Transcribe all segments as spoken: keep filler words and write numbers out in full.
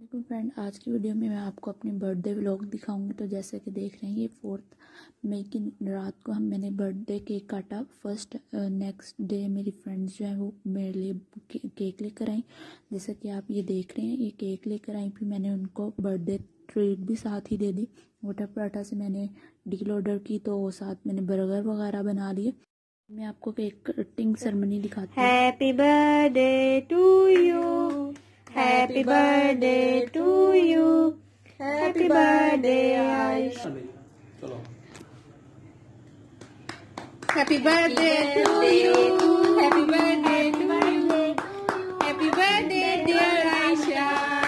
देखो फ्रेंड, आज की वीडियो में मैं आपको अपने बर्थडे व्लॉग दिखाऊंगी। तो जैसे कि देख रहे हैं, ये फोर्थ मई की रात को हम मैंने बर्थडे केक काटा। फर्स्ट नेक्स्ट डे मेरी फ्रेंड्स जो है वो मेरे लिए के, केक लेकर आई। जैसे कि आप ये देख रहे हैं, ये केक लेकर आई। फिर मैंने उनको बर्थडे ट्रीट भी साथ ही दे दी। वोटा पराठा से मैंने डील ऑर्डर की, तो साथ मैंने बर्गर वगैरह बना लिए। मैं आपको केक कटिंग सेरेमनी दिखाती हूँ। Happy birthday to you, happy birthday to you, happy birthday Ayush, happy birthday to you, happy birthday to you, happy birthday dear Ayesha.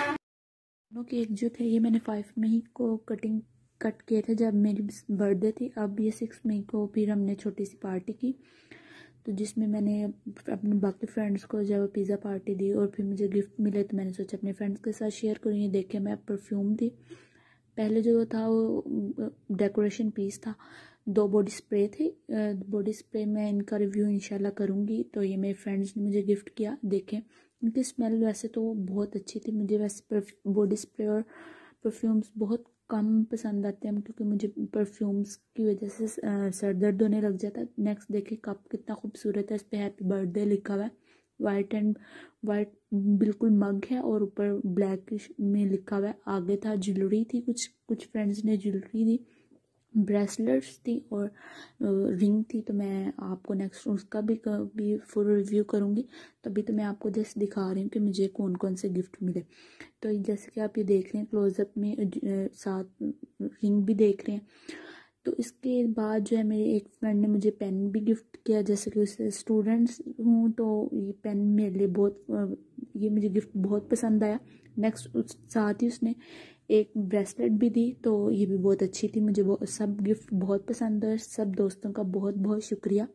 दोनों केक जो थे ये मैंने फाइव मई को कटिंग कट किए थे जब मेरी बर्थडे थी। अब ये सिक्स मई को फिर हमने छोटी सी पार्टी की, तो जिसमें मैंने अपने बाकी फ्रेंड्स को जब पिज़्ज़ा पार्टी दी और फिर मुझे गिफ्ट मिले, तो मैंने सोचा अपने फ्रेंड्स के साथ शेयर करूँ। ये देखे मैं परफ्यूम थी। पहले जो था वो डेकोरेशन पीस था। दो बॉडी स्प्रे थे। बॉडी स्प्रे में इनका रिव्यू इंशाल्लाह करूँगी। तो ये मेरे फ्रेंड्स ने मुझे गिफ्ट किया। देखें, इनकी स्मेल वैसे तो बहुत अच्छी थी। मुझे वैसे बॉडी स्प्रे और परफ्यूम्स बहुत कम पसंद आते हैं, क्योंकि मुझे परफ्यूम्स की वजह से सर दर्द होने लग जाता है। नेक्स्ट देखिए कप कितना खूबसूरत है, इस पर हैप्पी बर्थडे लिखा हुआ है। वाइट एंड वाइट बिल्कुल मग है और ऊपर ब्लैक में लिखा हुआ है। आगे था ज्वेलरी थी, कुछ कुछ फ्रेंड्स ने ज्वेलरी दी, ब्रेसलेट्स थी और रिंग थी। तो मैं आपको नेक्स्ट उसका भी भी फुल रिव्यू करूँगी। तभी तो मैं आपको जस्ट दिखा रही हूँ कि मुझे कौन कौन से गिफ्ट मिले। तो जैसे कि आप ये देख रहे हैं क्लोजअप में, साथ रिंग भी देख रहे हैं। तो इसके बाद जो है मेरे एक फ्रेंड ने मुझे पेन भी गिफ्ट किया। जैसे कि उससे स्टूडेंट्स हूँ तो ये पेन मेरे लिए बहुत, ये मुझे गिफ्ट बहुत पसंद आया। नेक्स्ट उस साथ ही उसने एक ब्रेसलेट भी दी, तो ये भी बहुत अच्छी थी। मुझे वो सब गिफ्ट बहुत पसंद है। सब दोस्तों का बहुत बहुत शुक्रिया।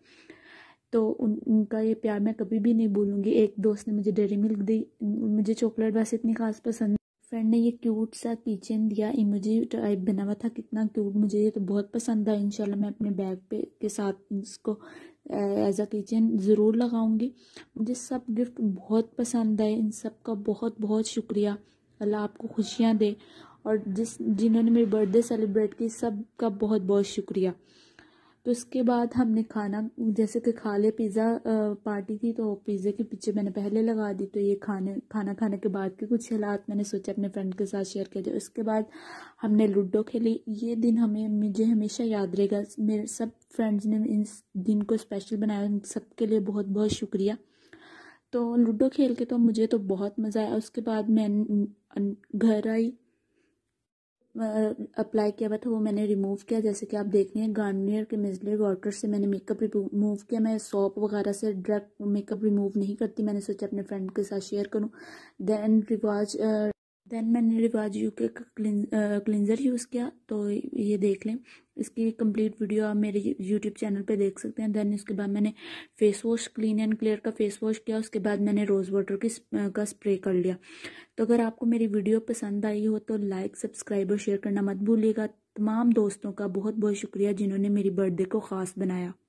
तो उन उनका ये प्यार मैं कभी भी नहीं भूलूंगी। एक दोस्त ने मुझे डेयरी मिल्क दी। मुझे चॉकलेट वैसे इतनी खास पसंद। फ्रेंड ने ये क्यूट सा किचन दिया, इमोजी टाइप बना हुआ था, कितना क्यूट। मुझे ये तो बहुत पसंद आया। इंशाल्लाह मैं अपने बैग पे के साथ इसको एज अ किचन ज़रूर लगाऊंगी। मुझे सब गिफ्ट बहुत पसंद आए। इन सब का बहुत बहुत शुक्रिया। अल्लाह आपको खुशियाँ दे। और जिस जिन्होंने मेरी बर्थडे सेलिब्रेट की, सब का बहुत बहुत शुक्रिया। तो उसके बाद हमने खाना जैसे कि खा ले। पिज़्ज़ा पार्टी थी, तो पिज़्ज़े के पीछे मैंने पहले लगा दी। तो ये खाने खाना खाने के बाद के कुछ हालात मैंने सोचा अपने फ्रेंड के साथ शेयर किया जाए। उसके बाद हमने लूडो खेली। ये दिन हमें मुझे हमेशा याद रहेगा। मेरे सब फ्रेंड्स ने इस दिन को स्पेशल बनाया, उन सबके लिए बहुत बहुत शुक्रिया। तो लूडो खेल के तो मुझे तो बहुत मज़ा आया। उसके बाद मैं घर आई, अप्लाई किया हुआ था वो मैंने रिमूव किया। जैसे कि आप देख रहे हैं, गार्नियर के मिसलर वाटर से मैंने मेकअप रिमूव किया। मैं सोप वगैरह से डायरेक्ट मेकअप रिमूव नहीं करती। मैंने सोचा अपने फ्रेंड के साथ शेयर करूं। देन रिवाज देन मैंने रिवाज यूके का क्लिनजर यूज़ किया। तो ये देख लें, इसकी कंप्लीट वीडियो आप मेरे यूट्यूब चैनल पे देख सकते हैं। देन उसके बाद मैंने face wash, clean and clear का फेस वॉश किया। उसके बाद मैंने रोज़ वाटर की का स्प्रे कर लिया। तो अगर आपको मेरी वीडियो पसंद आई हो तो लाइक, सब्सक्राइब और शेयर करना मत भूलिएगा। तमाम दोस्तों का बहुत बहुत शुक्रिया जिन्होंने मेरी बर्थडे को ख़ास बनाया।